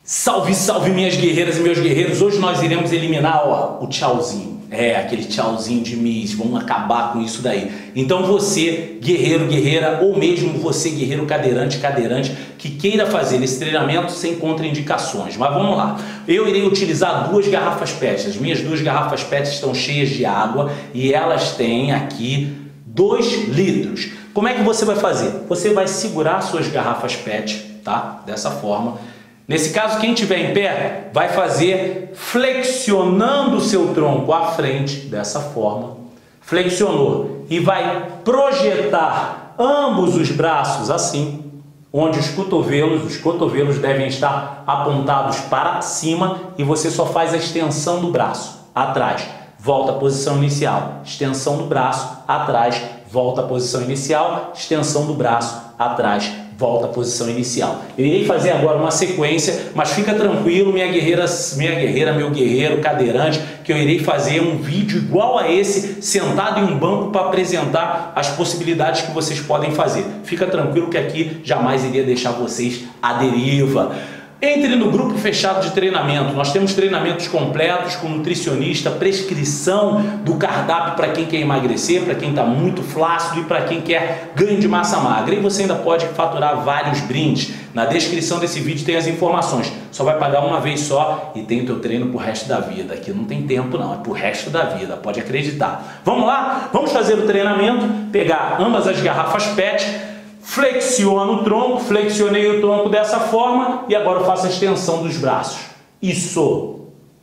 Salve, salve minhas guerreiras e meus guerreiros. Hoje nós iremos eliminar, ó, o tchauzinho. Aquele tchauzinho de Miss. Vamos acabar com isso daí. Então você, guerreiro, guerreira, ou mesmo você, guerreiro cadeirante, cadeirante, que queira fazer esse treinamento sem contraindicações. Mas vamos lá. Eu irei utilizar duas garrafas PET. As minhas duas garrafas PET estão cheias de água e elas têm aqui 2 litros. Como é que você vai fazer? Você vai segurar suas garrafas PET, tá? Dessa forma. Nesse caso, quem estiver em pé vai fazer flexionando o seu tronco à frente, dessa forma. Flexionou e vai projetar ambos os braços assim, onde os cotovelos devem estar apontados para cima e você só faz a extensão do braço, atrás. Volta à posição inicial, extensão do braço, atrás, volta à posição inicial, extensão do braço, atrás, volta à posição inicial. Eu irei fazer agora uma sequência, mas fica tranquilo, minha guerreira, meu guerreiro, cadeirante, que eu irei fazer um vídeo igual a esse, sentado em um banco para apresentar as possibilidades que vocês podem fazer. Fica tranquilo que aqui jamais iria deixar vocês à deriva. Entre no grupo fechado de treinamento. Nós temos treinamentos completos com nutricionista, prescrição do cardápio para quem quer emagrecer, para quem está muito flácido e para quem quer ganho de massa magra. E você ainda pode faturar vários brindes. Na descrição desse vídeo tem as informações. Só vai pagar uma vez só e tem o teu treino pro resto da vida. Aqui não tem tempo não, é pro resto da vida, pode acreditar. Vamos lá? Vamos fazer o treinamento, pegar ambas as garrafas PET, flexiono o tronco, flexionei o tronco dessa forma e agora eu faço a extensão dos braços. Isso.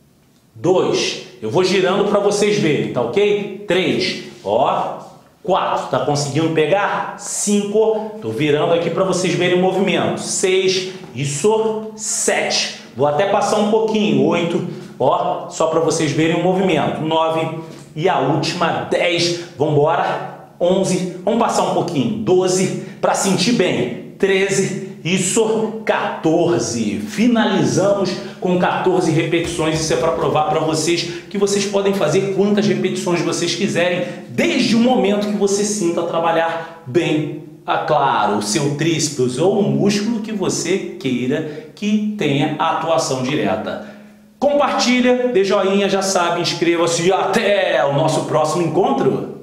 2. Eu vou girando para vocês verem, tá ok? 3. Ó. 4. Tá conseguindo pegar? 5. Tô virando aqui para vocês verem o movimento. 6. Isso. 7. Vou até passar um pouquinho. 8. Ó. Só para vocês verem o movimento. 9. E a última. 10. Vamos embora. 11, vamos passar um pouquinho, 12, para sentir bem, 13, isso, 14, finalizamos com 14 repetições, isso é para provar para vocês que vocês podem fazer quantas repetições vocês quiserem, desde o momento que você sinta trabalhar bem, claro, o seu tríceps ou um músculo que você queira que tenha atuação direta. Compartilha, dê joinha, já sabe, inscreva-se e até o nosso próximo encontro!